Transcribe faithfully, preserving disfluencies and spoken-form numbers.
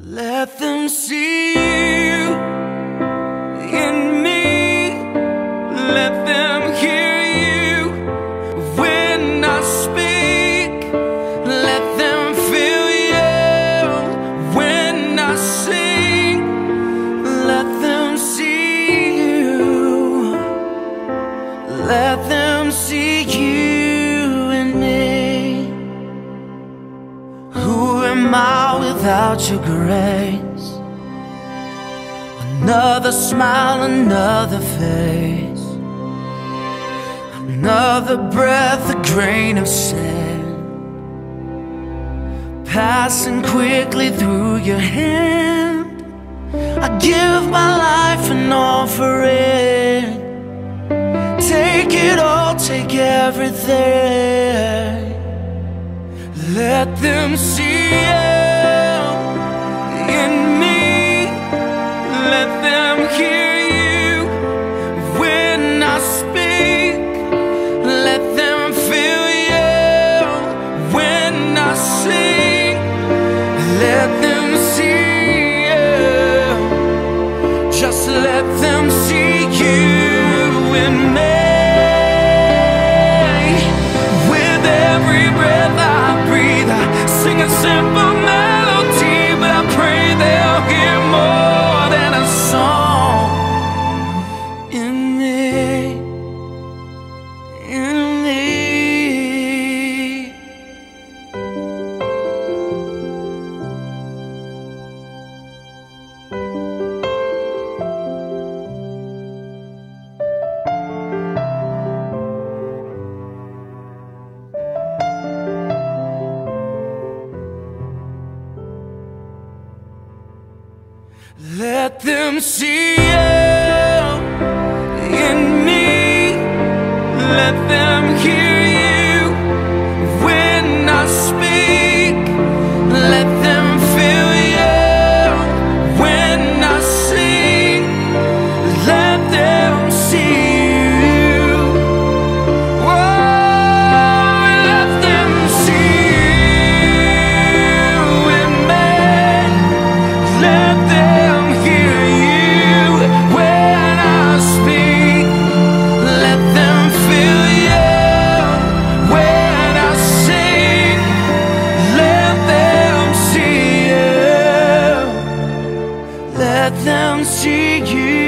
Let them see you in me. Let them hear you when I speak. Let them feel you when I sing. Let them see you. Let them see you in me. Who am I without your grace? Another smile, another face, another breath, a grain of sand, passing quickly through your hand. I give my life and offer it. Take it all, take everything. Let them see you in me. Let them hear you when I speak. Let them feel you when I sing. Let them see you. Just let them see you in me. With every breath I breathe, I sing a simple melody, but I pray they'll hear more than a song in me, in me. Let them see you in me. Let them hear you when I speak. Let them feel you when I sing. Let them see you. Oh, let them see you in me. Let them Let them see you.